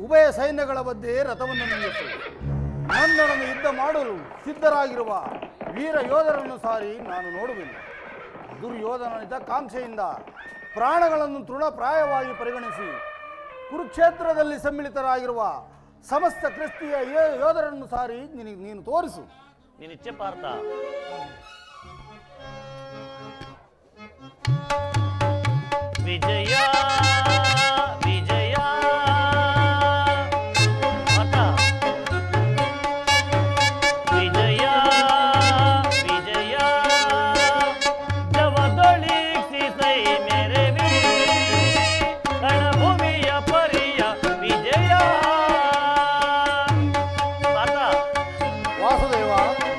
ಉಭಯ ಸೈನ್ಯಗಳ ಮಧ್ಯೆ ರಥವನ್ನು ನಿಲ್ಲಿಸು. ನನ್ನನ್ನು ಯುದ್ಧ ಮಾಡಲು ಸಿದ್ಧರಾಗಿರುವ ವೀರ ಯೋಧರನ್ನು ಸಾರಿ ನಾನು ನೋಡುವೆನು. ದುರ್ಯೋಧನನಿದ್ದ ಕಾಂಕ್ಷೆಯಿಂದ ಪ್ರಾಣಗಳನ್ನು ತೃಣಪ್ರಾಯವಾಗಿ ಪರಿಗಣಿಸಿ ಕುರುಕ್ಷೇತ್ರದಲ್ಲಿ ಸಮ್ಮಿಳಿತರಾಗಿರುವ ಸಮಸ್ತ ಕ್ರಿಸ್ತಿಯ ಯೋಧರನ್ನು ಸಾರಿ ನೀನು ತೋರಿಸು. ನಿನ್ನಿಚ್ಛೆ ಪಾರ್ಥ. ವಿಜಯ ವಿಜಯ ವಿಜಯ ವಿಜಯ ಜವದೊಳಿಸಿ ಸೈ ಮೆರವಿ ರಣಭೂಮಿಯ ಪರಿಯ ವಿಜಯ. ವಾಸುದೇವ,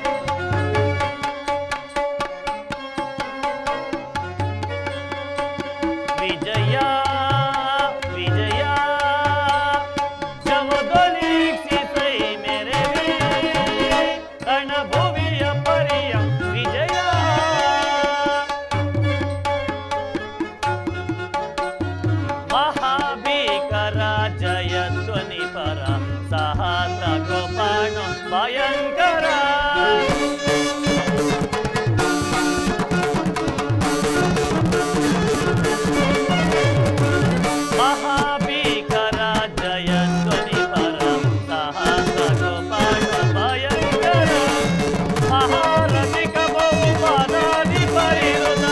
ವಿಜಯ ವಿಜಯ ಜವದೊಳಿಸಿ ಸೈ ಮೆರವಿ ರಣಭೂಮಿಯ ಪರಿಯ ವಿಜಯ. ಮಹಾಭೀಕರ ಜಯಧ್ವನಿ ಪರ ಸಹಸ್ರ ಗೋಪಾಣ ಭಯಂಕರ. ಮಹಾಭೀಕರ ಜಯಧ್ವನಿ ಪರ ಸಹಸ್ರ ಗೋಪಾಣ ಭಯಂಕರ. ಮಹಾರಥಿಕ ಬಹುಪಾದಾದಿ ಪರಿರುತ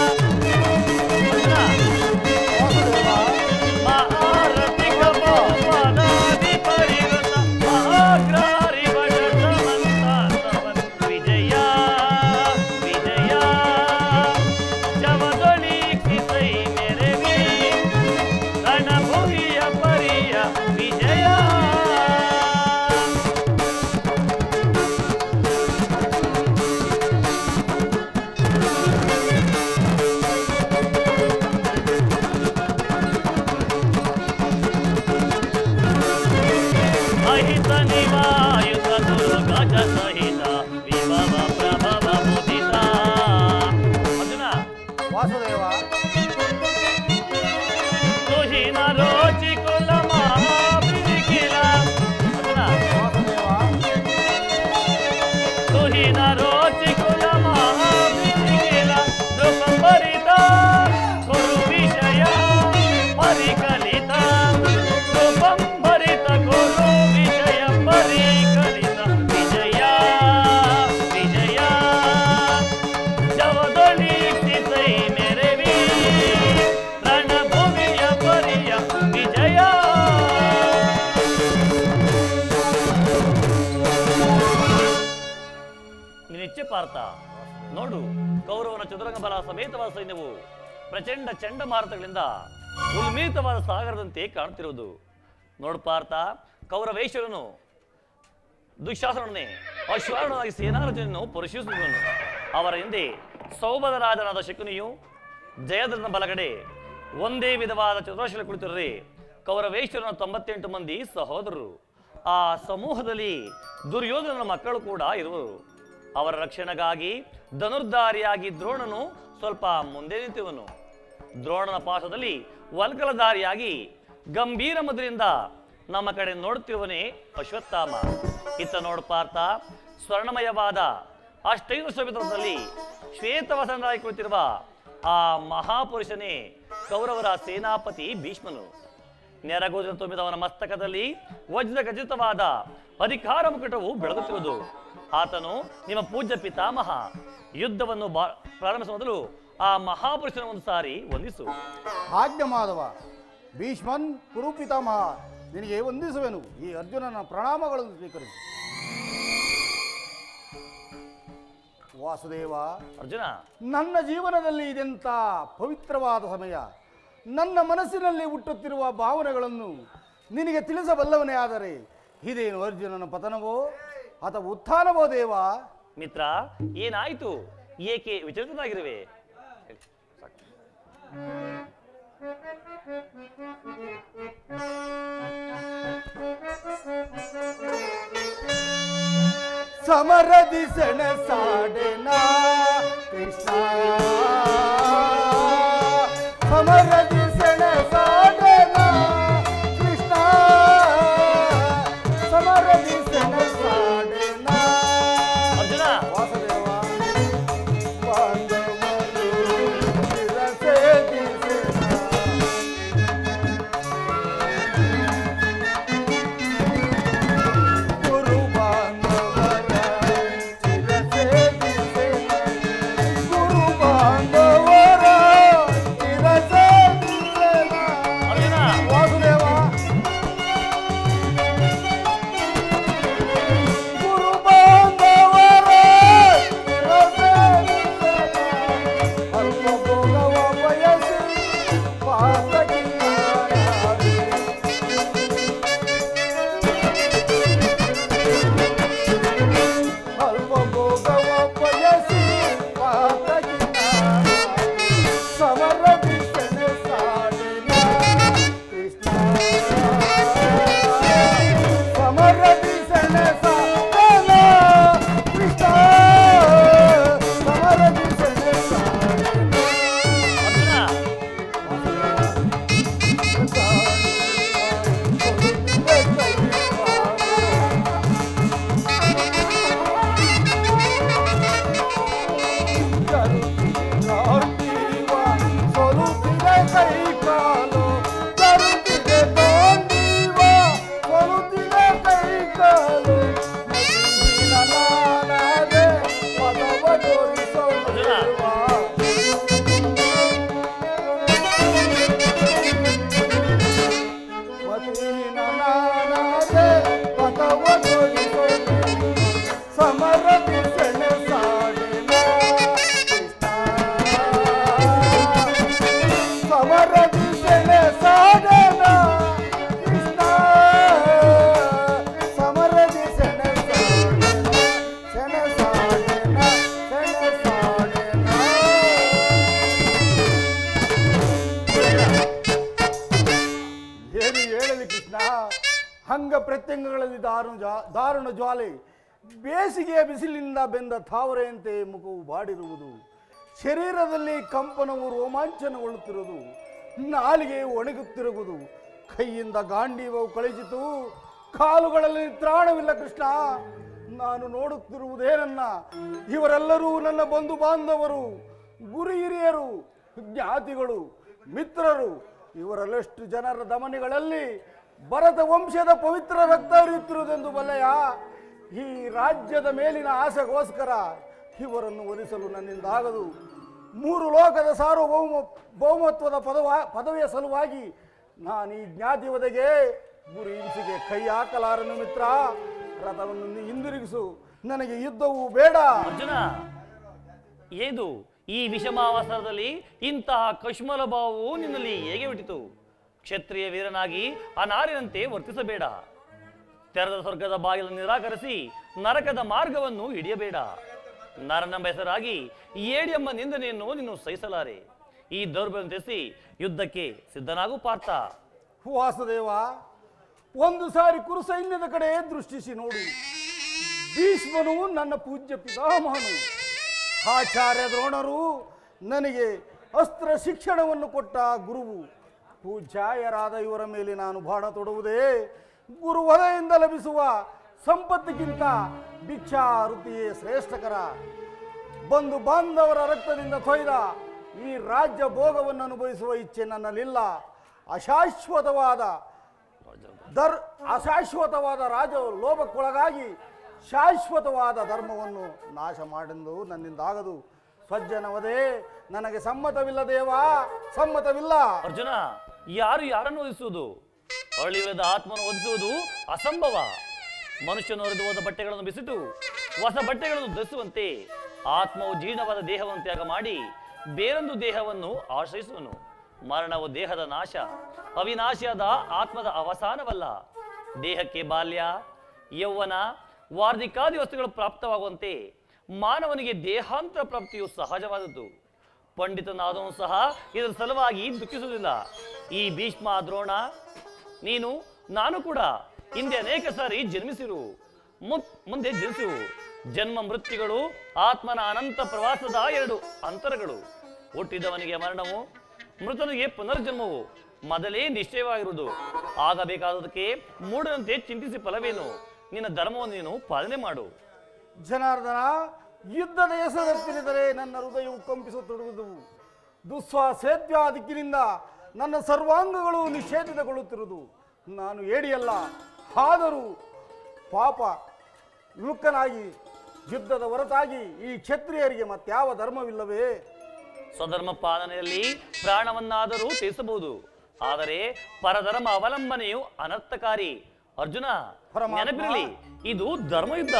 ಮಹಾರಥಿಕ ಬಹುಪಾದಾದಿ ಪರಿರುತ ಮಹಾಗ್ರಾರಿ ಬಡ ಸಮಂತ ವಿಜಯ ವಿಜಯ ಜವದೊಳಿಸಿ ಸೈ ಮೆರವಿ ರಣಭೂಮಿಯ ಪರಿಯ ವಿಜಯ. ಅಹಿತ ನಿವಾಯುತ ದುರ್ಗಜ ಸಹಿತ ವಿಭವ ಪ್ರಭವ ಮುದಿತ. ಅರ್ಜುನ, ವಾಸುದೇವ, ತುಹಿನ ರೋಚಿ ಕುಲ ಮಹಾಬಿಕಿಲ. ಅರ್ಜುನ, ವಾಸುದೇವ, ತುಹಿನ ರೋಚಿ ಕುಲ ಮಹಾಬಿಕಿಲ ದ್ರುಪಂಬರಿತ ಕುರು ವಿಷಯ ಪರಿಕಲಿತ. ದ್ರುಪಂಬರಿತ ಕುರು ವಿಷಯ ಪರಿಕಲಿತ. ವಿಜಯ ವಿಜಯ ಜವದೊಳಿಸಿ ಸೈ ಮೆರವಿ ರಣಭೂಮಿಯ ಪರಿಯ ವಿಜಯ. ನಿನ್ನಿಚ್ಛೆ ಪಾರ್ಥ. ನೋಡು, ಕೌರವನ ಚದುರಂಗ ಬಲ ಸಮೇತವಾದ ಸೈನ್ಯವು ಪ್ರಚಂಡ ಚಂಡಮಾರುತಗಳಿಂದ ಉನ್ಮೀತವಾದ ಸಾಗರದಂತೆ ಕಾಣುತ್ತಿರುವುದು. ನೋಡು ಪಾರ್ಥ, ಕೌರವೇಶ್ವರನು ದುಶ್ಯಾಸನನ್ನೇ ಅಶ್ವಾರೂಢನಾಗಿ ಸೇನಾರಚನೆಯನ್ನು ಪರಿಶೀಲಿಸುವನು. ಅವರ ಹಿಂದೆ ಸೌಭದ ರಾಜನಾದ ಶಕುನಿಯು ಜಯದ್ರಥನ ಬಲಗಡೆ ಒಂದೇ ವಿಧವಾದ ಚತುರಾಶಿಯಲ್ಲಿ ಕುಳಿತಿರಲಿ ಕೌರವೇಶ್ವರನ 98 ಮಂದಿ ಸಹೋದರರು. ಆ ಸಮೂಹದಲ್ಲಿ ದುರ್ಯೋಧನನ ಮಕ್ಕಳು ಕೂಡ ಇರುವರು. ಅವರ ರಕ್ಷಣೆಗಾಗಿ ಧನುರ್ಧಾರಿಯಾಗಿ ದ್ರೋಣನು ಸ್ವಲ್ಪ ಮುಂದೆ ನಿಂತಿರುವನು. ದ್ರೋಣನ ಪಾಶದಲ್ಲಿ ವಲ್ಕಲಧಾರಿಯಾಗಿ ಗಂಭೀರ ಮಧುರಿಂದ ನಮ್ಮ ಕಡೆ ನೋಡುತ್ತಿರುವನೇ ಅಶ್ವತ್ಥಾಮ. ಇತ್ತ ನೋಡು ಪಾರ್ಥ, ಸ್ವರ್ಣಮಯವಾದ ಅಷ್ಟೈದು ಶೋಭಿತದಲ್ಲಿ ಶ್ವೇತವಸನರಾಗಿ ಕುಳಿತಿರುವ ಆ ಮಹಾಪುರುಷನೇ ಕೌರವರ ಸೇನಾಪತಿ ಭೀಷ್ಮನು. ನೆರಗೋದಿನ ತುಂಬಿದವನ ಮಸ್ತಕದಲ್ಲಿ ವಜ್ರ ಖಚಿತವಾದ ಅಧಿಕಾರ ಮುಕುಟವು ಬೆಳಗುತ್ತಿರುವುದು. ಆತನು ನಿಮ್ಮ ಪೂಜ್ಯ ಪಿತಾಮಹ. ಯುದ್ಧವನ್ನು ಪ್ರಾರಂಭಿಸುವ ಮೊದಲು ಆ ಮಹಾಪುರುಷನ ಒಂದು ಸಾರಿ ವಂದಿಸು. ಆಜ್ಞೆ ಮಾಧವ. ಭೀಷ್ಮನ್ ಕುರು ಪಿತಾಮಹ, ನಿನಗೆ ವಂದಿಸುವೆನು. ಈ ಅರ್ಜುನನ ಪ್ರಣಾಮಗಳನ್ನು ಸ್ವೀಕರಿಸು. ವಾಸುದೇವ, ಅರ್ಜುನ, ನನ್ನ ಜೀವನದಲ್ಲಿ ಇದೆಂಥ ಪವಿತ್ರವಾದ ಸಮಯ. ನನ್ನ ಮನಸ್ಸಿನಲ್ಲಿ ಹುಟ್ಟುತ್ತಿರುವ ಭಾವನೆಗಳನ್ನು ನಿನಗೆ ತಿಳಿಸಬಲ್ಲವನೇ. ಆದರೆ ಇದೇನು ಅರ್ಜುನನ ಪತನವೋ ಅಥವಾ ಉತ್ಥಾನವೋ ದೇವ? ಮಿತ್ರ, ಏನಾಯಿತು? ಏಕೆ ವಿಚಲಿತನಾಗಿರುವೆ? ಸಮರದಿ ಸೆಣಸಾಡೆನಾ ಕೃಷ್ಣ, ಸಮರದಿ ಸೆಣಸಾಡೆನಾ ಕೃಷ್ಣ, ಪ್ರತ್ಯಂಗಗಳಲ್ಲಿ ದಾರುಣ ಜ್ವಾಲೆ, ಬೇಸಿಗೆಯ ಬಿಸಿಲಿನಿಂದ ಬೆಂದ ತಾವರೆಯಂತೆ ಮುಖವು ಬಾಡಿರುವುದು, ಶರೀರದಲ್ಲಿ ಕಂಪನವು ರೋಮಾಂಚನಗೊಳ್ಳುತ್ತಿರುವುದು, ನಾಲಿಗೆ ಒಣಗುತ್ತಿರುವುದು, ಕೈಯಿಂದ ಗಾಂಡೀವವು ಕಳಚಿತು, ಕಾಲುಗಳಲ್ಲಿ ತ್ರಾಣವಿಲ್ಲ ಕೃಷ್ಣ. ನಾನು ನೋಡುತ್ತಿರುವುದೇನನ್ನ, ಇವರೆಲ್ಲರೂ ನನ್ನ ಬಂಧು ಬಾಂಧವರು, ಗುರು ಹಿರಿಯರು, ಜ್ಞಾತಿಗಳು, ಮಿತ್ರರು. ಇವರೆಲ್ಲಷ್ಟು ಜನರ ಧಮನಿಗಳಲ್ಲಿ ಭರತ ವಂಶದ ಪವಿತ್ರ ರಕ್ತ ಹರಿಯುತ್ತಿರುವುದೆಂದು ಬಲ್ಲೆಯ. ಈ ರಾಜ್ಯದ ಮೇಲಿನ ಆಸೆಗೋಸ್ಕರ ಇವರನ್ನು ಒಲಿಸಲು ನನ್ನಿಂದಾಗದು. 3 ಲೋಕದ ಸಾರ್ವಭೌಮತ್ವದ ಪದವಿಯ ಸಲುವಾಗಿ ನಾನು ಈ ಜ್ಞಾತಿ ವಧೆಗೆ, ಗುರು ಹಿಂಸೆಗೆ ಕೈ ಹಾಕಲಾರನು ಮಿತ್ರ. ರಥವನ್ನು ಹಿಂದಿರುಗಿಸು, ನನಗೆ ಯುದ್ಧವು ಬೇಡ. ಅರ್ಜುನ, ಏದು ಈ ವಿಷಮಾವಸರದಲ್ಲಿ ಇಂತಹ ಕಶ್ಮಲ ಭಾವವು ನಿನ್ನಲ್ಲಿ ಹೇಗೆ ಹುಟ್ಟಿತು? ಕ್ಷತ್ರಿಯ ವೀರನಾಗಿ ಅನಾರ್ಯನಂತೆ ವರ್ತಿಸಬೇಡ. ತೆರೆದ ಸ್ವರ್ಗದ ಬಾಗಿಲನ್ನು ನಿರಾಕರಿಸಿ ನರಕದ ಮಾರ್ಗವನ್ನು ಹಿಡಿಯಬೇಡ. ನರನೆಂಬ ಹೆಸರಾಗಿ ಏಡಿ ಎಂಬ ನಿಂದನೆಯನ್ನು ನೀನು ಸಹಿಸಲಾರೆ. ಈ ದೌರ್ಬಲ್ಯ ತಿಳಿಸಿ ಯುದ್ಧಕ್ಕೆ ಸಿದ್ಧನಾಗು ಪಾರ್ಥ. ವಾಸುದೇವ, ಒಂದು ಸಾರಿ ಕುರು ಸೈನ್ಯದ ಕಡೆ ದೃಷ್ಟಿಸಿ ನೋಡು. ಭೀಷ್ಮನು ನನ್ನ ಪೂಜ್ಯ ಪಿತಾಮಹನು. ಆಚಾರ್ಯ ದ್ರೋಣರು ನನಗೆ ಅಸ್ತ್ರ ಶಿಕ್ಷಣವನ್ನು ಕೊಟ್ಟ ಗುರುವು. ಪೂಜ್ಯಾಯರಾದ ಇವರ ಮೇಲೆ ನಾನು ಬಾಣ ತೊಡುವುದೇ ಗುರುವಧೆಯಿಂದ ಲಭಿಸುವ ಸಂಪತ್ತಿಗಿಂತ ಭಿಕ್ಷಾ ವೃತ್ತಿಯೇ ಶ್ರೇಷ್ಠಕರ. ಬಂಧು ಬಾಂಧವರ ರಕ್ತದಿಂದ ತೊಯ್ದ ಈ ರಾಜ್ಯ ಭೋಗವನ್ನು ಅನುಭವಿಸುವ ಇಚ್ಛೆ ನನ್ನಲ್ಲಿಲ್ಲ. ಅಶಾಶ್ವತವಾದ ರಾಜ ಲೋಭಕ್ಕೊಳಗಾಗಿ ಶಾಶ್ವತವಾದ ಧರ್ಮವನ್ನು ನಾಶ ಮಾಡೆಂದು ನನ್ನಿಂದಾಗದು. ಸ್ವಜ್ಜನವದೇ ನನಗೆ ಸಮ್ಮತವಿಲ್ಲ ದೇವಾ, ಸಮ್ಮತವಿಲ್ಲ. ಅರ್ಜುನ, ಯಾರು ಯಾರನ್ನು ಒದಿಸುವುದು? ಅಳಿವಿಲ್ಲದ ಆತ್ಮವನ್ನು ಒದಿಸುವುದು ಅಸಂಭವ. ಮನುಷ್ಯನು ಹರಿದು ಹೋದ ಬಟ್ಟೆಗಳನ್ನು ಬಿಸಿಟು ಹೊಸ ಬಟ್ಟೆಗಳನ್ನು ಧರಿಸುವಂತೆ ಆತ್ಮವು ಜೀರ್ಣವಾದ ದೇಹವನ್ನು ತ್ಯಾಗ ಮಾಡಿ ಬೇರೊಂದು ದೇಹವನ್ನು ಆಶ್ರಯಿಸುವನು. ಮರಣವು ದೇಹದ ನಾಶ, ಅವಿನಾಶಿಯಾದ ಆತ್ಮದ ಅವಸಾನವಲ್ಲ. ದೇಹಕ್ಕೆ ಬಾಲ್ಯ, ಯೌವನ, ವಾರ್ಧಿಕಾದಿ ವಸ್ತುಗಳು ಪ್ರಾಪ್ತವಾಗುವಂತೆ ಮಾನವನಿಗೆ ದೇಹಾಂತರ ಪ್ರಾಪ್ತಿಯು ಸಹಜವಾದದ್ದು. ಪಂಡಿತನಾದವನು ಸಹ ಇದರ ಸಲುವಾಗಿ ದುಃಖಿಸುವುದಿಲ್ಲ. ಈ ಭೀಷ್ಮ, ದ್ರೋಣ, ನೀನು, ನಾನು ಕೂಡ ಹಿಂದೆ ಅನೇಕ ಸಾರಿ ಜನ್ಮಿಸಿರು, ಮುಂದೆ ಜನಿಸುವು. ಜನ್ಮ ಮೃತ್ಯುಗಳು ಆತ್ಮನ ಅನಂತ ಪ್ರವಾಸದ 2 ಅಂತರಗಳು. ಹುಟ್ಟಿದವನಿಗೆ ಮರಣವು, ಮೃತನಿಗೆ ಪುನರ್ಜನ್ಮವು ಮೊದಲೇ ನಿಶ್ಚಯವಾಗಿರುವುದು. ಆಗಬೇಕಾದದಕ್ಕೆ ಮೂಢನಂತೆ ಚಿಂತಿಸಿ ಫಲವೇನು? ನಿನ್ನ ಧರ್ಮವನ್ನು ನೀನು ಪಾಲನೆ ಮಾಡು. ಜನಾರ್ದನ, ಯುದ್ಧದ ಹೆಸರೆತ್ತಿರಿದರೆ ನನ್ನ ಹೃದಯವು ಕಂಪಿಸುತ್ತಿರುವುದು. ದುಸ್ವಾಸೇದ್ಯ ದಿಕ್ಕಿನಿಂದ ನನ್ನ ಸರ್ವಾಂಗಗಳು ನಿಷೇಧಿತಗೊಳ್ಳುತ್ತಿರುವುದು. ನಾನು ಏಡಿಯಲ್ಲ, ಆದರೂ ಪಾಪ ವಿಮುಖನಾಗಿ ಯುದ್ಧದ ಹೊರತಾಗಿ ಈ ಕ್ಷತ್ರಿಯರಿಗೆ ಮತ್ಯಾವ ಧರ್ಮವಿಲ್ಲವೇ? ಸ್ವಧರ್ಮ ಪಾಲನೆಯಲ್ಲಿ ಪ್ರಾಣವನ್ನಾದರೂ ತ್ಯಜಿಸಬಹುದು, ಆದರೆ ಪರಧರ್ಮ ಅವಲಂಬನೆಯು ಅನರ್ಥಕಾರಿ. ಅರ್ಜುನ, ನೆನಪಿರಲಿ, ಇದು ಧರ್ಮಯುದ್ಧ.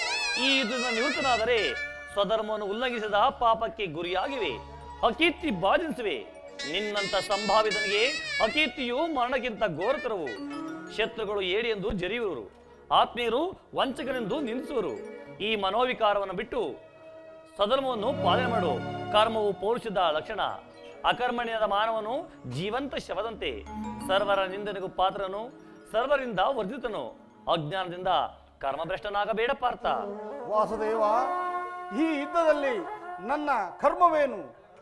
ಈ ಯುದ್ಧದ ನಿವೃತ್ತನಾದರೆ ಸ್ವಧರ್ಮವನ್ನು ಉಲ್ಲಂಘಿಸಿದ ಪಾಪಕ್ಕೆ ಗುರಿಯಾಗಿವೆ, ಅಕೀರ್ತಿ ಬಾಧಿಸಿವೆ. ನಿನ್ನಂತ ಸಂಭಾವಿತನಿಗೆ ಅಕೀರ್ತಿಯು ಮರಣಕ್ಕಿಂತ ಘೋರತರವು. ಶತ್ರುಗಳು ಏಡಿ ಎಂದು ಜರಿಯುವರು, ಆತ್ಮೀಯರು ವಂಚಕನೆಂದು ನಿಂದಿಸುವರು. ಈ ಮನೋವಿಕಾರವನ್ನು ಬಿಟ್ಟು ಸ್ವಧರ್ಮವನ್ನು ಪಾಲನೆ ಮಾಡು. ಕರ್ಮವು ಪೌರುಷದ ಲಕ್ಷಣ. ಅಕರ್ಮಣ್ಯದ ಮಾನವನು ಜೀವಂತ ಶವದಂತೆ. ಸರ್ವರ ನಿಂದನೆಗೂ ಪಾತ್ರನು, ಸರ್ವರಿಂದ ವರ್ಜಿತನು. ಅಜ್ಞಾನದಿಂದ ಕರ್ಮಭ್ರಷ್ಟನಾಗಬೇಡ ಪಾರ್ಥ. ವಾಸುದೇವ, ಈ ಯುದ್ಧದಲ್ಲಿ ನನ್ನ ಕರ್ಮವೇನು?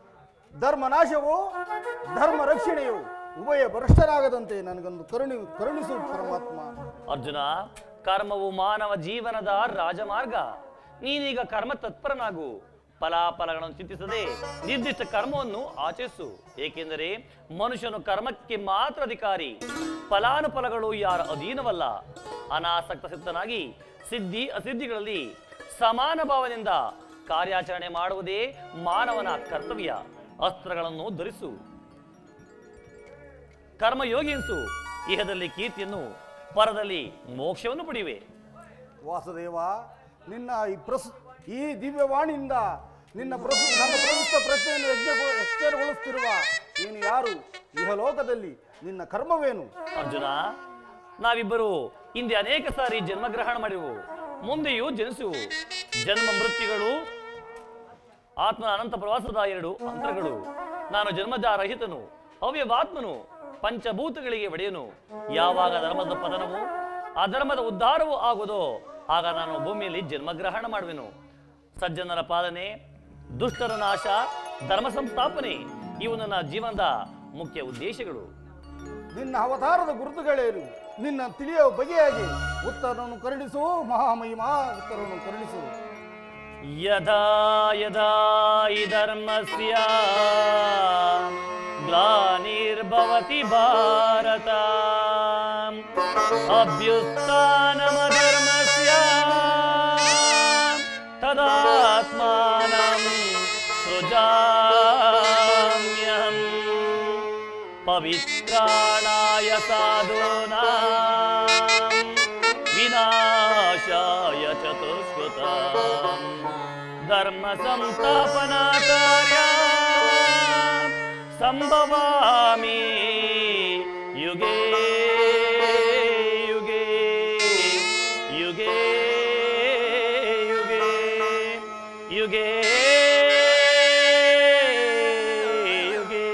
ಧರ್ಮನಾಶವೋ ಧರ್ಮ ರಕ್ಷಣೆಯೋ ಉಭಯ ಭ್ರಷ್ಟರಾಗದಂತೆ ನನಗೊಂದು ಕರುಣಿಸು ಪರಮಾತ್ಮ. ಅರ್ಜುನ, ಕರ್ಮವು ಮಾನವ ಜೀವನದ ರಾಜಮಾರ್ಗ. ನೀನೀಗ ಕರ್ಮ ತತ್ಪರನಾಗು. ಫಲಾಫಲಗಳನ್ನು ಚಿಂತಿಸದೆ ನಿರ್ದಿಷ್ಟ ಕರ್ಮವನ್ನು ಆಚರಿಸು. ಏಕೆಂದರೆ ಮನುಷ್ಯನು ಕರ್ಮಕ್ಕೆ ಮಾತ್ರ ಅಧಿಕಾರಿ, ಫಲಾನುಫಲಗಳು ಯಾರ ಅಧೀನವಲ್ಲ. ಅನಾಸಕ್ತ ಸಿದ್ಧನಾಗಿ ಸಿದ್ಧಿ ಅಸಿದ್ಧಿಗಳಲ್ಲಿ ಸಮಾನ ಭಾವನೆಯಿಂದ ಕಾರ್ಯಾಚರಣೆ ಮಾಡುವುದೇ ಮಾನವನ ಕರ್ತವ್ಯ. ಅಸ್ತ್ರಗಳನ್ನು ಧರಿಸು, ಕರ್ಮಯೋಗಿಸು. ಇಹದಲ್ಲಿ ಕೀರ್ತಿಯನ್ನು, ಪರದಲ್ಲಿ ಮೋಕ್ಷವನ್ನು ಪಡೆಯುವೆ. ವಾಸುದೇವ, ನಿನ್ನ ಈ ದಿವ್ಯವಾಣಿಯಿಂದ ನನ್ನ ಪ್ರಸ್ತುತ ಪ್ರಜ್ಞೆಯನ್ನು ಎಚ್ಚರಗೊಳಿಸುತ್ತಿರುವ ನೀನು ಯಾರು? ಇಹಲೋಕದಲ್ಲಿ ನಿನ್ನ ಕರ್ಮವೇನು? ಅರ್ಜುನ, ನಾವಿಬ್ಬರು ಹಿಂದೆ ಅನೇಕ ಸಾರಿ ಜನ್ಮಗ್ರಹಣ ಮಾಡಿವು, ಮುಂದೆಯೂ ಜನಿಸುವು. ಜನ್ಮ ಮೃತ್ಯುಗಳು ಆತ್ಮನ ಅನಂತ ಪ್ರವಾಸದ 2 ಅಂತರಗಳು. ನಾನು ಜನ್ಮಜಾರಹಿತನು, ಅವ್ಯವಾತ್ಮನು, ಪಂಚಭೂತಗಳಿಗೆ ಒಡೆಯನು. ಯಾವಾಗ ಧರ್ಮದ ಪತನವು ಅಧರ್ಮದ ಉದ್ಧಾರವೂ ಆಗುವುದು. ಆಗ ನಾನು ಭೂಮಿಯಲ್ಲಿ ಜನ್ಮಗ್ರಹಣ ಮಾಡುವೆನು. ಸಜ್ಜನರ ಪಾಲನೆ, ದುಷ್ಟರ ನಾಶ, ಧರ್ಮ ಸಂಸ್ಥಾಪನೆ ಇವು ನನ್ನ ಜೀವನದ ಮುಖ್ಯ ಉದ್ದೇಶಗಳು. ನಿನ್ನ ಅವತಾರದ ಗುರುತುಗಳೇನು? ನಿನ್ನ ತಿಳಿಯುವ ಬಗೆಯಾಗಿ ಉತ್ತರವನ್ನು ಕರುಣಿಸು ಮಹಾಮಹಿಮಾ, ಉತ್ತರವನ್ನು ಕರುಣಿಸು. ಯದಾ ಯದಾ ಹಿ ಧರ್ಮಸ್ಯ ಗ್ಲಾನಿರ್ಭವತಿ ಭಾರತ ಅಭ್ಯುತ್ಥಾನಮಧರ್ಮಸ್ಯ ತದಾತ್ಮಾನಂ ಸೃಜಾಮ್ಯಹಂ ಪವಿತ್ರಾಣಾಯ ಸಾಧೂನಾಂ ವಿನಾಶಾಯ ಚತುಷ್ಕೃತಾಂ ಧರ್ಮ ಸಂಸ್ಥಾಪನಾಚಾರ್ಯ ಸಂಭವಾಮಿ ಯುಗೇ ಯುಗೇ ಯುಗೇ ಯುಗೇ ಯುಗೇ ಯುಗೇ.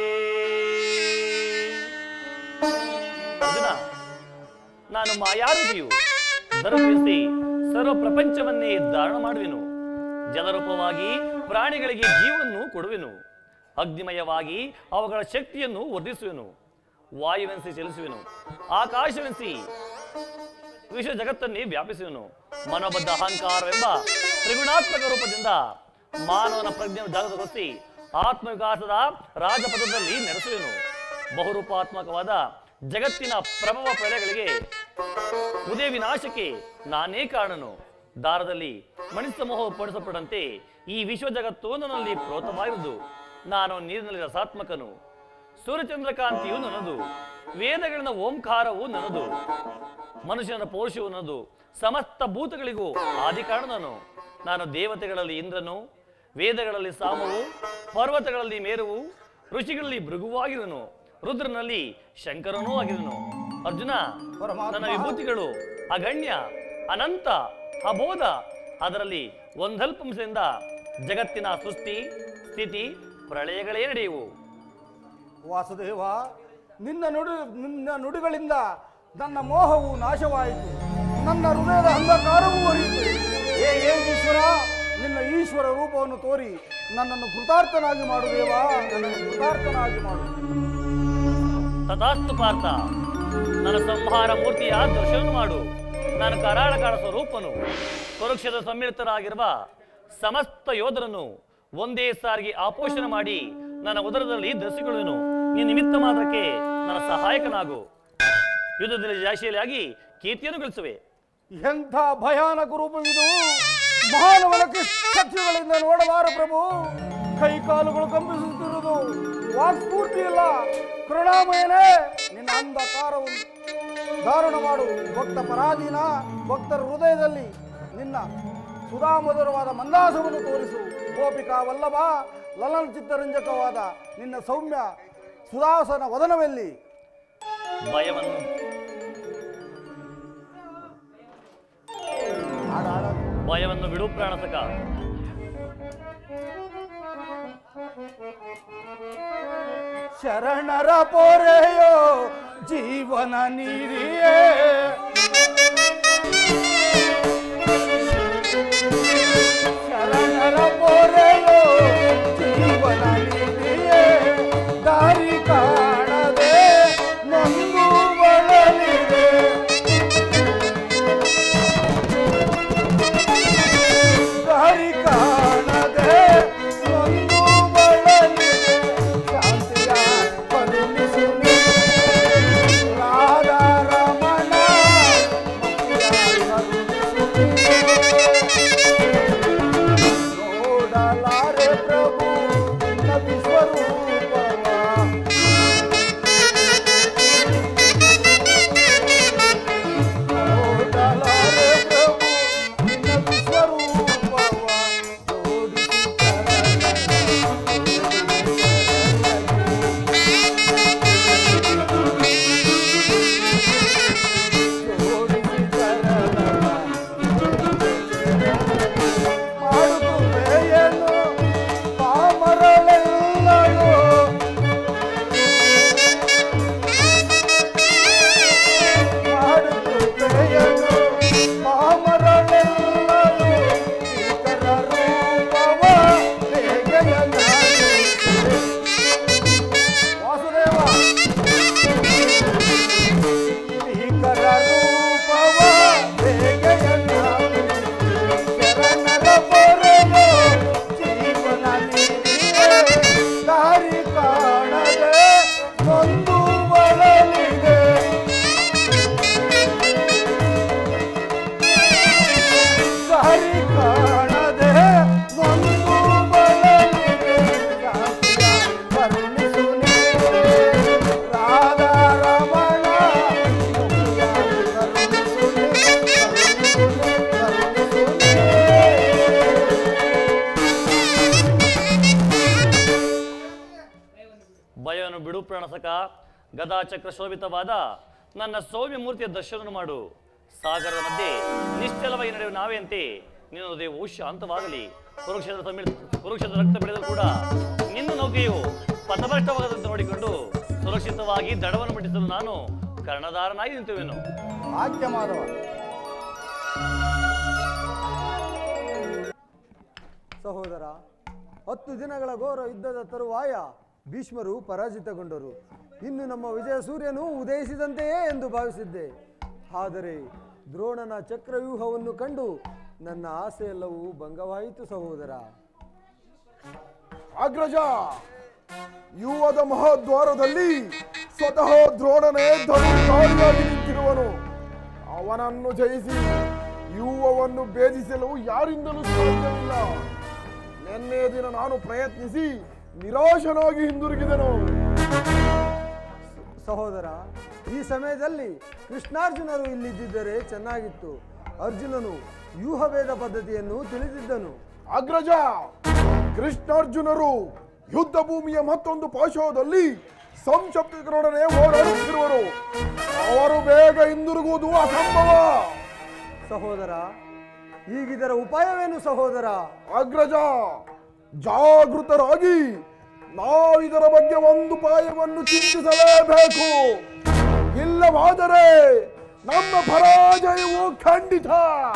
ನಾನು ಮಾಯಾರುತಿಯು ಧರಿಸಿ ಸರ್ವ ಪ್ರಪಂಚವನ್ನೇ ಧಾರಣ ಮಾಡುವೆನು. ಜಲರೂಪವಾಗಿ ಪ್ರಾಣಿಗಳಿಗೆ ಜೀವವನ್ನು ಕೊಡುವೆನು. ಅಗ್ನಿಮಯವಾಗಿ ಅವುಗಳ ಶಕ್ತಿಯನ್ನು ವರ್ಧಿಸುವೆನು. ವಾಯುವೆನಿಸಿ ಚಲಿಸುವೆನು. ಆಕಾಶವೆನಿಸಿ ವಿಶ್ವ ಜಗತ್ತನ್ನೇ ವ್ಯಾಪಿಸುವೆನು. ಮನೋಬದ್ಧ ಅಹಂಕಾರವೆಂಬ ತ್ರಿಗುಣಾತ್ಮಕ ರೂಪದಿಂದ ಮಾನವನ ಪ್ರಜ್ಞೆಯನ್ನು ಜಾಗೃತಗೊಳಿಸಿ ಆತ್ಮವಿಕಾಸದ ರಾಜಪಥದಲ್ಲಿ ನಡೆಸುವೆನು. ಬಹುರೂಪಾತ್ಮಕವಾದ ಜಗತ್ತಿನ ಪ್ರಭವ ಪ್ರಳಯಗಳಿಗೆ ಉದಯ ವಿನಾಶಕ್ಕೆ ನಾನೇ ಕಾರಣನು. ದಾರದಲ್ಲಿ ಮಣಿಸಮೂಹ ಪಡಿಸಲ್ಪಡಂತೆ ಈ ವಿಶ್ವ ಜಗತ್ತು ನನ್ನಲ್ಲಿ ಪ್ರೋತವಾಗಿರುವುದು. ನಾನು ನೀರಿನಲ್ಲಿ ರಸಾತ್ಮಕನು. ಸೂರ್ಯಚಂದ್ರಕಾಂತಿಯು ನನ್ನದು. ವೇದಗಳಿನ ಓಂಕಾರವು ನನ್ನದು. ಮನುಷ್ಯನ ಪೌರುಷವು ನನ್ನದು. ಸಮಸ್ತ ಭೂತಗಳಿಗೂ ಆದಿ ಕಾರಣನು. ನಾನು ದೇವತೆಗಳಲ್ಲಿ ಇಂದ್ರನು, ವೇದಗಳಲ್ಲಿ ಸಾಮವು, ಪರ್ವತಗಳಲ್ಲಿ ಮೇರುವು, ಋಷಿಗಳಲ್ಲಿ ಭೃಗುವಾಗಿರುವನು, ರುದ್ರನಲ್ಲಿ ಶಂಕರನೂ ಆಗಿರುವನು. ಅರ್ಜುನ, ನನ್ನ ವಿಭೂತಿಗಳು ಅಗಣ್ಯ, ಅನಂತ, ಅಬೋಧ. ಅದರಲ್ಲಿ ಒಂದಲ್ಪಂಶದಿಂದ ಜಗತ್ತಿನ ಸೃಷ್ಟಿ, ಸ್ಥಿತಿ, ಪ್ರಳಯಗಳೇ ನಡೆಯುವು. ವಾಸುದೇವ, ನಿನ್ನ ನುಡಿಗಳಿಂದ ನನ್ನ ಮೋಹವು ನಾಶವಾಯಿತು. ನನ್ನ ಹೃದಯದ ಅಂಧಕಾರವೂ ಹೊರೆಯಿತು. ಏ ಈಶ್ವರ, ನಿನ್ನ ಈಶ್ವರ ರೂಪವನ್ನು ತೋರಿ ನನ್ನನ್ನು ಕೃತಾರ್ಥನಾಗಿ ಮಾಡು ದೇವ, ನನ್ನನ್ನು ಕೃತಾರ್ಥನಾಗಿ ಮಾಡು. ತಥಾಸ್ತು ಪಾರ್ಥ, ನನ್ನ ಸಂಹಾರ ಮೂರ್ತಿಯ ದರ್ಶನ ಮಾಡು. ನಾನು ಕರಾಳಕಾಳ ಸ್ವರೂಪನು. ಪರೋಕ್ಷದ ಸಮ್ಮಿಳಿತರಾಗಿರುವ ಸಮಸ್ತ ಯೋಧರನ್ನು ಒಂದೇ ಸಾರಿಗೆ ಆಪೋಷಣ ಮಾಡಿ ನನ್ನ ಉದರದಲ್ಲಿ ಧರಿಸಿಕೊಳ್ಳುವೆನು. ಈ ನಿಮಿತ್ತ ಮಾತ್ರಕ್ಕೆ ನನ್ನ ಸಹಾಯಕನಾಗು. ಯುದ್ಧದಲ್ಲಿ ಜಯಶಾಲಿಯಾಗಿ ಕೀರ್ತಿಯನ್ನು ಗಳಿಸುವೆ. ಎಂಥ ಭಯಾನಕ ರೂಪವಿದು! ಮಾನವನ ಚಕ್ಷುಗಳಿಂದ ನೋಡಬಾರ ಪ್ರಭು. ಕೈ ಕಾಲುಗಳು ಕಂಪಿಸುತ್ತಿರುವುದು, ವಾಕ್ಸ್ಫೂರ್ತಿ ಇಲ್ಲ. ಕರುಣಾಮಯನೇ, ನಿನ್ನ ಅಂಧಕಾರವನ್ನು ಧಾರಣ ಮಾಡು. ಭಕ್ತ ಪರಾಧೀನ ಭಕ್ತರ ಹೃದಯದಲ್ಲಿ ನಿನ್ನ ಸುಧಾಮಧುರವಾದ ಮಂದಾಸವನ್ನು ತೋರಿಸು. ಗೋಪಿಕಾ ವಲ್ಲಭ ಲಲನ ಚಿತ್ತರಂಜಕವಾದ ನಿನ್ನ ಸೌಮ್ಯ ಸುಧಾಸನ ವದನವೆಲ್ಲಿ? ಭಯವನ್ನು ಬಿಡು ಪ್ರಾಣಸಕ. ಶರಣರ ಪೊರೆಯೋ ಜೀವನ ನೀರಿಯೇ, ಶರಣರ ಪೊರೆಯೋ ಜೀವನ ನೀರಿಯೇ. ದಾರಿ ಕಾಣದೆ ನೊಂದು ಬಳಲಿದೆ, ದಾರಿ ಕಾಣದೆ ನೊಂದು ಬಳಲಿದೆ. ಶಾಂತಿಯ ಕರುಣಿಸು ರಾಧಾ ರಮಣ, ನೋಡಲಾರೆ ಪ್ರಭು ಭಯವನ್ನು ಬಿಡು ಪ್ರಾಣಸಕ. ಗದಾಚಕ್ರ ಶೋಭಿತವಾದ ನನ್ನ ಸೌಮ್ಯ ಮೂರ್ತಿಯ ದರ್ಶನ ಮಾಡು. ಸಾಗರದ ಮಧ್ಯೆ ನಿಶ್ಚಲವಾಗಿ ನಡೆಯುವ ನಾವೆಯಂತೆ ನಿನ್ನ ಹೃದಯವು ಶಾಂತವಾಗಲಿ. ಕುರುಕ್ಷೇತ್ರ ರಕ್ತ ಬೆಳೆದರೂ ಕೂಡ ನಿನ್ನ ನೌಕೆಯು ಪಥಭ್ರಷ್ಟವಾಗದಂತೆ ನೋಡಿಕೊಂಡು ಸುರಕ್ಷಿತವಾಗಿ ದಡವನ್ನು ಮುಟ್ಟಿಸಲು ನಾನು ಕರ್ಣಧಾರನಾಗಿ ನಿಂತುವೆನು. ಆಜ್ಞೆ ಮಾಧವ. ಸಹೋದರ, 10 ದಿನಗಳ ಘೋರ ಯುದ್ಧದ ತರುವಾಯ ಭೀಷ್ಮರು ಪರಾಜಿತಗೊಂಡರು. ಇನ್ನು ನಮ್ಮ ವಿಜಯ ಸೂರ್ಯನು ಉದಯಿಸಿದಂತೆಯೇ ಎಂದು ಭಾವಿಸಿದ್ದೆ. ಆದರೆ ದ್ರೋಣನ ಚಕ್ರವ್ಯೂಹವನ್ನು ಕಂಡು ನನ್ನ ಆಸೆಯೆಲ್ಲವೂ ಭಂಗವಾಯಿತು ಸಹೋದರ. ಅಗ್ರಜ, ಯುವದ ಮಹಾದ್ವಾರದಲ್ಲಿ ಸ್ವತಃ ದ್ರೋಣನೇ ಧನುರ್ಧಾರಿಯಾಗಿ ನಿಂತಿರುವನು. ಅವನನ್ನು ಜಯಿಸಿ ಯುವವನ್ನು ಭೇದಿಸಲು ಯಾರಿಂದಲೂ ಸಾಧ್ಯವಿಲ್ಲ. ನಿನ್ನೆಯ ದಿನ ನಾನು ಪ್ರಯತ್ನಿಸಿ ನಿರಾಶನಾಗಿ ಹಿಂದಿರುಗಿದೆನು. ಸಹೋದರ, ಈ ಸಮಯದಲ್ಲಿ ಕೃಷ್ಣಾರ್ಜುನರು ಇಲ್ಲಿದ್ದರೆ ಚೆನ್ನಾಗಿತ್ತು. ಅರ್ಜುನನು ವ್ಯೂಹಭೇದ ಪದ್ಧತಿಯನ್ನು ತಿಳಿದಿದ್ದನು. ಅಗ್ರಜ, ಕೃಷ್ಣಾರ್ಜುನರು ಯುದ್ಧ ಭೂಮಿಯ ಮತ್ತೊಂದು ಪಾಶವದಲ್ಲಿ ಸಂಶಪ್ತರೊಡನೆ ಹೋರಾಡುತ್ತಿರುವರು. ಅವರು ಬೇಗ ಹಿಂದಿರುಗುವುದು ಅಸಂಭವ. ಸಹೋದರ, ಈಗಿದರ ಉಪಾಯವೇನು ಸಹೋದರ? ಅಗ್ರಜ, ಜಾಗೃತರಾಗಿ ನಾವಿದರ ಬಗ್ಗೆ ಒಂದು ಉಪಾಯವನ್ನು ಚಿಂತಿಸಲೇಬೇಕು. ಇಲ್ಲವಾದರೆ ನಮ್ಮ ಪರಾಜಯವು ಖಂಡಿತ.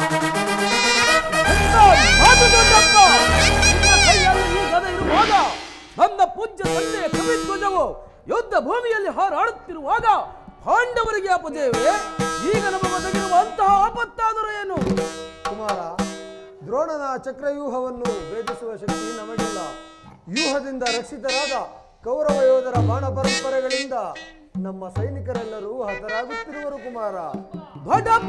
ನನ್ನ ಪೂಜ್ಯ ತಂದೆಯ ಕವಿಧ್ವಜವು ಯುದ್ಧ ಭೂಮಿಯಲ್ಲಿ ಹಾರಾಡುತ್ತಿರುವಾಗ ಪಾಂಡವರಿಗೆ ಅಪಜಯವೇ? ಈಗ ನಮ್ಮ ಒದಗಿರುವ ಅಂತಹ ಆಪತ್ತಾದರೂ ಏನು? ಕುಮಾರ, ದ್ರೋಣನ ಚಕ್ರವ್ಯೂಹವನ್ನು ಭೇದಿಸುವ ಶಕ್ತಿ ನಮಗಿಲ್ಲ. ವ್ಯೂಹದಿಂದ ರಕ್ಷಿತರಾದ ಕೌರವ ಯೋಧರ ಬಾಣ ಪರಂಪರೆಗಳಿಂದ ನಮ್ಮ ಸೈನಿಕರೆಲ್ಲರೂ ಹತರಾಗುತ್ತಿರುವರು ಕುಮಾರ. ಭಟಪ್ಪ,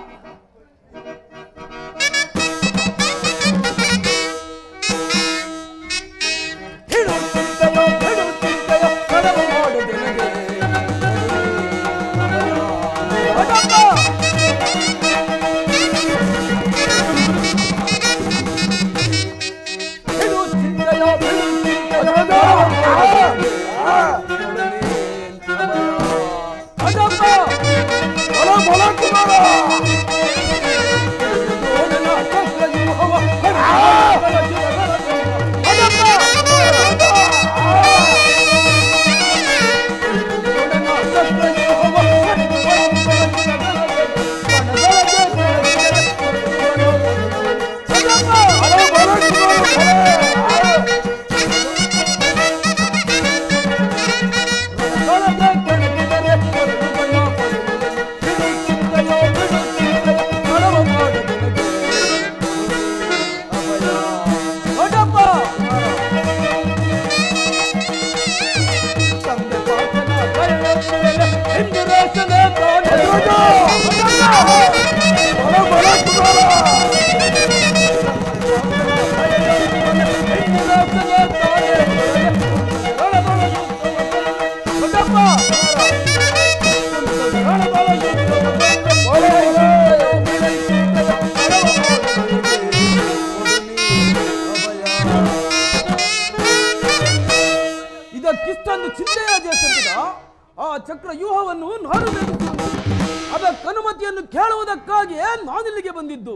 ಇದಕ್ಕಿಷ್ಟೊಂದು ಚಿಂತೆಯಾದ ಆ ಚಕ್ರವ್ಯೂಹವನ್ನು ನಾನು ಭೇದಿಸುವುದು, ಅದಕ್ಕೆ ಅನುಮತಿಯನ್ನು ಕೇಳುವುದಕ್ಕಾಗಿಯೇ ನಾನಿಲ್ಲಿಗೆ ಬಂದಿದ್ದು.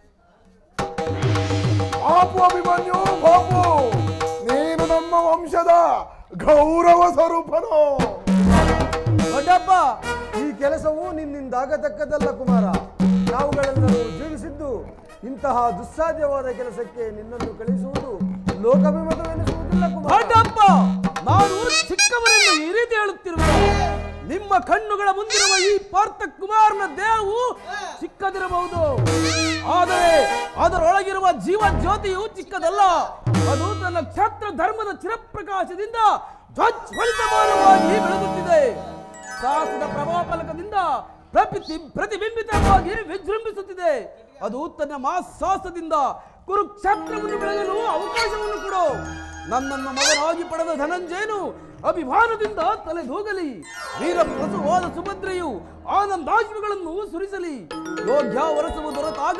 ಪಾಪು ಅಭಿಮನ್ಯು, ಪಾಪು, ನೀನು ನಮ್ಮ ವಂಶದ ಗೌರವ ಸ್ವರೂಪನು. ದೊಡ್ಡಪ್ಪ, ಈ ಕೆಲಸವು ನಿನ್ನಿಂದಾಗತಕ್ಕದಲ್ಲ ಕುಮಾರ. ನಾವುಗಳೆಲ್ಲರೂ ಜೀವಿಸಿದ್ದು ಇಂತಹ ದುಸ್ಸಾಧ್ಯವಾದ ಕೆಲಸಕ್ಕೆ ನಿನ್ನನ್ನು ಕಳಿಸುವುದು ಲೋಕವಿಮತವೆನಿಸುವುದಿಲ್ಲ ಕುಮಾರ. ದೊಡ್ಡಪ್ಪ, ನಾನು ಚಿಕ್ಕವರನ್ನು ಈ ರೀತಿ ಹೇಳುತ್ತಿರುವ ನಿಮ್ಮ ಕಣ್ಣುಗಳ ಮುಂದಿರುವ ಈ ಪಾರ್ಥ ಕುಮಾರನ ದೇಹವು ಚಿಕ್ಕದಿರಬಹುದು, ಆದರೆ ಅದರೊಳಗಿರುವ ಜೀವ ಜ್ಯೋತಿಯು ಚಿಕ್ಕದಲ್ಲ. ಅದು ತನ್ನ ಕ್ಷೇತ್ರ ಧರ್ಮದ ಚಿರಪ್ರಕಾಶದಿಂದ ಜ್ವಲಿತಮಾನವಾಗಿ ಬೆಳಗುತ್ತಿದೆ. ಸಾಹಸದ ಪ್ರಭಾವ ಫಲಕದಿಂದ ಪ್ರತಿಬಿಂಬಿತವಾಗಿ ವಿಜೃಂಭಿಸುತ್ತಿದೆ. ಅದು ತನ್ನ ಮಾಸಾಹಸದಿಂದ ಕುರುಕ್ಷೇತ್ರವನ್ನು ಬೆಳಗಲು ಅವಕಾಶವನ್ನು ಕೊಡು. ನನ್ನನ್ನು ಮಗನಾಗಿ ಪಡೆದ ಧನಂಜಯನು ಅಭಿಮಾನದಿಂದ ತಲೆದೂಗಲಿ. ವೀರ ಪ್ರಸವಾದ ಸುಭದ್ರೆಯು ಆನಂದಾಶ್ರುಗಳನ್ನು ಸುರಿಸಲಿ. ಯೋಗ್ಯ ವರಸವು ದೊರೆತಾಗ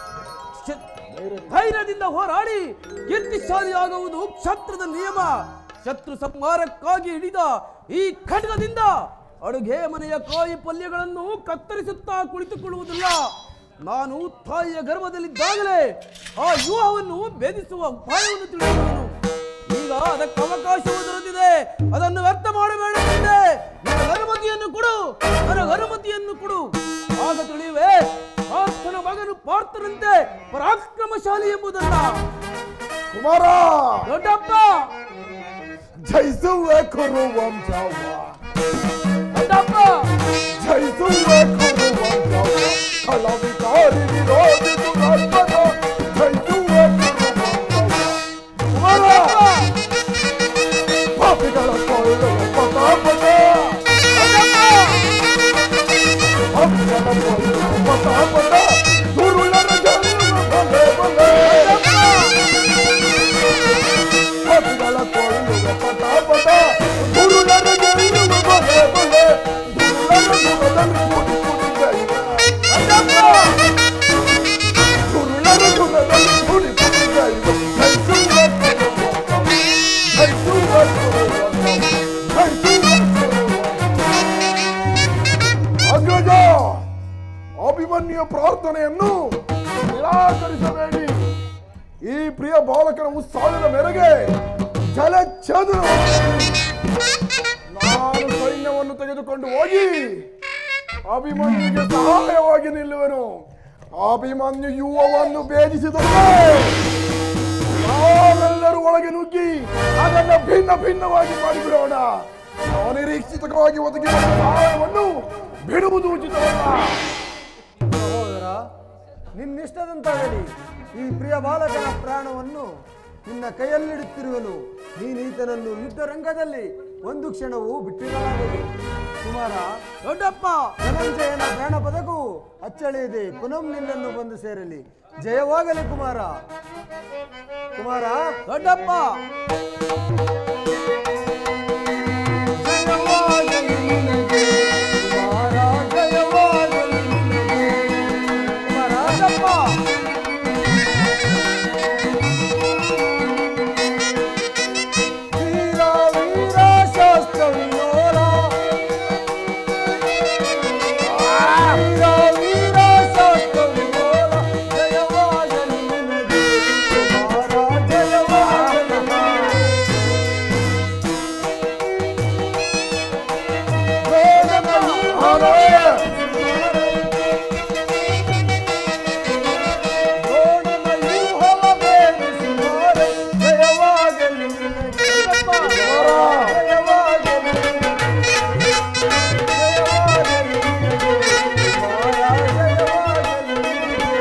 ಧೈರ್ಯದಿಂದ ಹೋರಾಡಿ ಕೀರ್ತಿಶಾಲಿಯಾಗುವುದು ಕ್ಷೇತ್ರದ ನಿಯಮ. ಶತ್ರು ಸಂಹಾರಕ್ಕಾಗಿ ಹಿಡಿದ ಈ ಖಡ್ಗದಿಂದ ಅಡುಗೆ ಮನೆಯ ಕಾಯಿ ಪಲ್ಯಗಳನ್ನು ಕತ್ತರಿಸುತ್ತಾ ಕುಳಿತುಕೊಳ್ಳುವುದಿಲ್ಲ. ನಾನು ತಾಯಿಯ ಗರ್ಭದಲ್ಲಿದ್ದಾಗಲೇ ಆ ಯುವವನ್ನು ಭೇದಿಸುವ ಉಪಾಯವನ್ನು ತಿಳಿಸುವನು. ಈಗ ಅದಕ್ಕೆ ಅವಕಾಶವು ದೊರೆತಿದೆ, ಅದನ್ನು ವ್ಯರ್ಥ ಮಾಡಬೇಡ. ನನ್ನ ಅನುಮತಿಯನ್ನು ಕೊಡು, ನನ್ನ ಅನುಮತಿಯನ್ನು ಕೊಡು. ಆಗ ತಿಳಿಯುವೆ ಪಾರ್ಥನ ಮಗನು ಪಾರ್ಥನಂತೆ ಪರಾಕ್ರಮಶಾಲಿ ಎಂಬುದನ್ನ. ಕುಮಾರ ದೊಡ್ಡಪ್ಪ ಜಯಿಸುವೆ ಕುರುವಂಶವ, ದೊಡ್ಡಪ್ಪ ಜಯಿಸುವೆ ಕುರುವಂಶವ, ಕಳವಿಕಾರಿ ವಿರೋಧಿ ದುರತ್ಮನ ಜಯಿಸುವೆ ಕುರುವಂಶವ. ಕುಮಾರ ಪಾಪಿಗಳ ಕೊಳ್ಳುವ ಪತಾಪಟ, ಪಾಪಿಗಳ ಕೊಳ್ಳುವ ಪತಾಪಟ, ದುರುಳರ ಗೆಲ್ಲುವ ಬಲೆ ಬಲೆ. ಪಾಪಿಗಳ ಕೊಳ್ಳುವ ಪತಾಪಟ, ದುರುಳರ ಗೆಲ್ಲುವ ಬಲೆ ಬಲೆ. ದುರುಳರ ಗುಣದಲ್ಲಿ ಕುಡಿ ಕುಡಿ ಗೈವ, ದುರುಳರ ಗುಣದಲ್ಲಿ ಕುಡಿ ಕುಡಿ ಗೈವ. ಜಯಿಸುವೆ ಕುರುವಂಶವ, ಜಯಿಸುವೆ ಕುರುವಂಶವ, ಜಯಿಸುವೆ ಕುರುವಂಶವ. ಅಗ್ರಜ, ಅಭಿಮನ್ಯುಯ ಪ್ರಾರ್ಥನೆಯನ್ನು ನಿರಾಕರಿಸಬೇಡಿ. ಈ ಪ್ರಿಯ ಬಾಲಕನ ಉತ್ಸಾಹದ ಮೇರೆಗೆ ಜಲಚ್ಛೇದನ ನಾನು ಸೈನ್ಯವನ್ನು ತೆಗೆದುಕೊಂಡು ಹೋಗಿ ಅಭಿಮನ್ಯುಗೆ ಸಹಾಯವಾಗಿ ನಿಲ್ಲುವೆನು. ಅಭಿಮನ್ಯು ಯುವವನ್ನು ಭೇದಿಸಿದರೆ ನಾವೆಲ್ಲರೂ ಒಳಗೆ ನುಗ್ಗಿ ಅದನ್ನು ಭಿನ್ನ ಭಿನ್ನವಾಗಿ ಮಾಡಿಬಿಡೋಣ. ಅನಿರೀಕ್ಷಿತವಾಗಿ ಒದಗಿದ ಸಹಾಯವನ್ನು ಬಿಡುವುದು ಉಚಿತವಲ್ಲ. ಸಹೋದರ, ನಿನ್ನಿಷ್ಟದಂತಾಗಲಿ. ಈ ಪ್ರಿಯ ಬಾಲಕನ ಪ್ರಾಣವನ್ನು ನಿನ್ನ ಕೈಯಲ್ಲಿಡುತ್ತಿರುವನು. ನೀನೀತನನ್ನು ಯುದ್ಧ ರಂಗದಲ್ಲಿ ಒಂದು ಕ್ಷಣವೂ ಬಿಟ್ಟಿರಲಾಗದು. ಕುಮಾರ, ದೊಡ್ಡಪ್ಪ ಧನಂಜಯನ ಪ್ರಾಣ ಪದಕವು ಅಚ್ಚಳಿಯದೆ ಪುನಃ ನಿನ್ನನ್ನು ಬಂದು ಸೇರಲಿ. ಜಯವಾಗಲಿ ಕುಮಾರ. ಕುಮಾರ, ದೊಡ್ಡಪ್ಪ ಜಯವಾಗಲಿ ನಿನಗೆ. ಕುಮಾರ, ಜಯವಾಗಲಿ ನಿನಗೆ. ಕುಮಾರ, ದೊಡ್ಡಪ್ಪ ವೀರ ವೀರ ಶಾಸ್ತ್ರ ವಿನೋದ, ವೀರ ವೀರ ಶಾಸ್ತ್ರ ವಿನೋದ, ಜಯವಾಗಲಿ ನಿನಗೆ. ಕುಮಾರ, ಜಯವಾಗಲಿ ನಿನಗೆ. ದ್ರೋಣನ ವ್ಯೂಹವ ಭೇದಿಸಿದರೆ ಜಯವಾಗಲಿ ನಿನಗೆ. ಜಯವಾಗಲಿ ನಿನಗೆ. ಜಯವಾಗಲಿ ನಿನಗೆ. ಕುಮಾರ, ಜಯವಾಗಲಿ ನಿನಗೆ.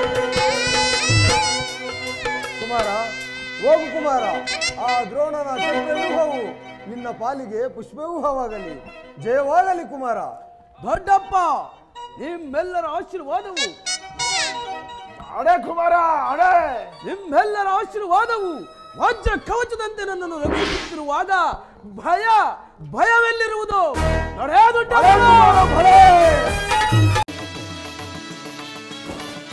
ಕುಮಾರ, ಹೋಗು ಕುಮಾರ. ಆ ದ್ರೋಣನ ಚಕ್ರವ್ಯೂಹವು ನಿನ್ನ ಪಾಲಿಗೆ ಪುಷ್ಪವ್ಯೂಹವಾಗಲಿ. ಜಯವಾಗಲಿ ಕುಮಾರ. ದೊಡ್ಡಪ್ಪ ನಿಮ್ಮೆಲ್ಲರ ಆಶೀರ್ವಾದವು ಅಡೆ ಕುಮಾರ, ಅಡೆ. ನಿಮ್ಮೆಲ್ಲರ ಆಶೀರ್ವಾದವು ವಜ್ರ ಕವಚದಂತೆ ನನ್ನನ್ನು ರಕ್ಷಿಸುತ್ತಿರುವಾಗ ಭಯವೆಲ್ಲಿರುವುದು? ನಡೆಯ ದೊಡ್ಡಪ್ಪ. ಭಲೆ